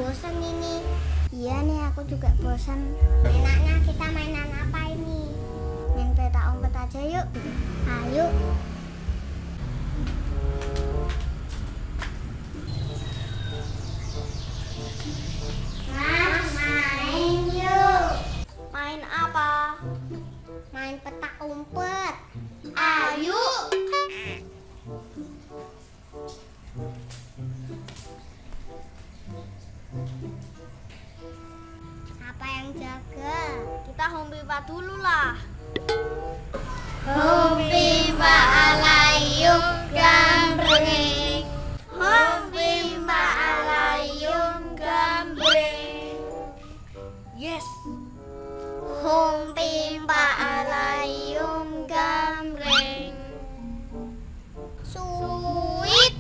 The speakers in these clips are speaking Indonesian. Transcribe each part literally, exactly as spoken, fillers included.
bosan ini. Iya nih, aku juga bosan. Enaknya kita mainan apa ini? Main petak umpet aja yuk. Ayo. Mas, main yuk. Main apa? Main petak umpet. Ayo. Siapa yang jaga? Kita home pipa dulu lah. Home pipa alayum gambreng. Home pipa alayum gambreng. Yes. Home pipa alayum gambreng. Sweet.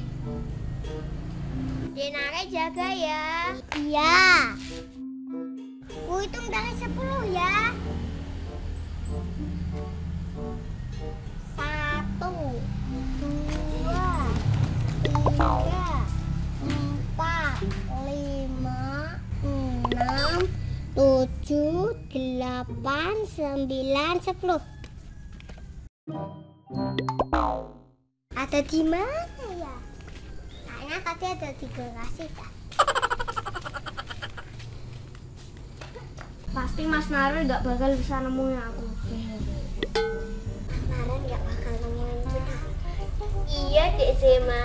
Denare jaga ya. Iya. Ku hitung dari sepuluh ya. Satu, dua, tiga, empat, lima, enam, tujuh, delapan, sembilan, sepuluh. Ada di mana ya? Kayaknya tadi ada di garasi kan? Pasti Mas Nara nggak bakal bisa nemuin aku. Mas Naren nggak bakal nemuin kita. Iya, Dek Zema.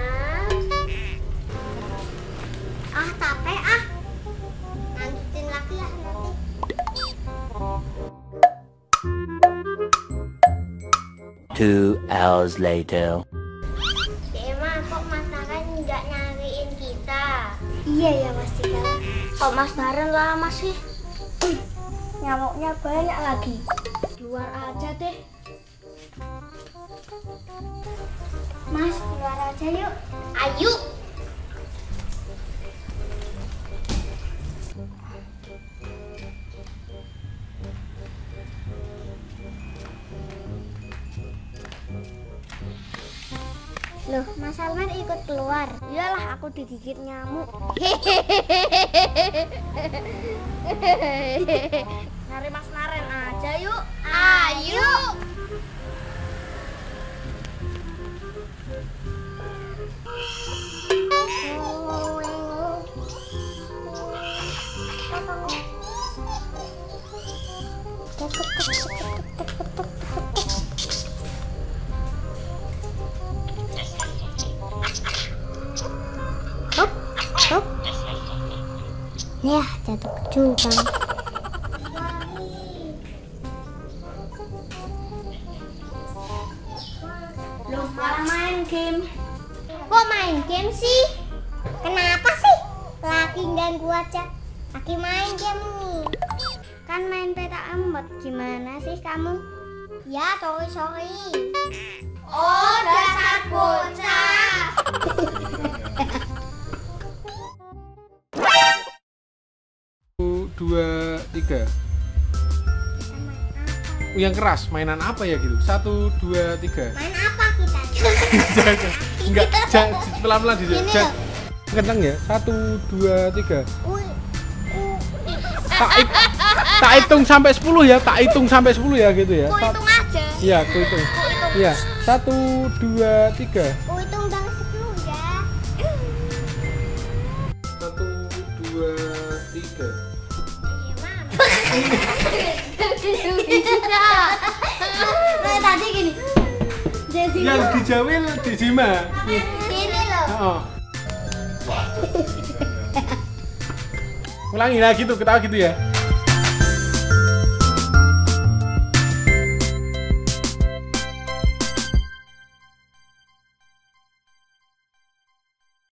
Ah, capek ah. Lanjutin lagi ya nanti. Two hours later. Zema, kok Mas Naren nggak nyariin kita? Iya ya Mas Tika. Kok Mas Naren lama sih? Nyamuknya banyak lagi. Keluar aja deh. Mas, keluar aja yuk. Ayo. Loh, Mas Alman ikut keluar. Iyalah, aku digigit nyamuk. Cari Mas Naren aja yuk. Ayo. Hop, hop. Ya, jatuh ke jurang. Loh, malah main game. Kok main game sih? Kenapa sih? Lagi ganggu aja. Lagi main game nih. Kan main petak umpet. Gimana sih kamu? Ya, sorry sorry. Oh, dasar bocah. Satu, dua, tiga. Yang keras, mainan apa ya gitu? Satu, dua, tiga. Main apa kita? Jangan, enggak, jangan, pelan-pelan di Gini jangan. loh. Kencang ya? Satu, dua, tiga. Ui, u- Tak, hit- tak hitung sampai sepuluh ya, tak hitung sampai sepuluh ya gitu ya. Ku Sat- hitung aja. Iya, aku hitung. Ku hitung. Iya, satu, dua, tiga. u hitung dari sepuluh ya. Satu, dua, tiga. Nah, tadi gini. Jadi Yang dijawil di Jima. gini loh. Oh. Ulangi lagi tuh, ketawa gitu ya.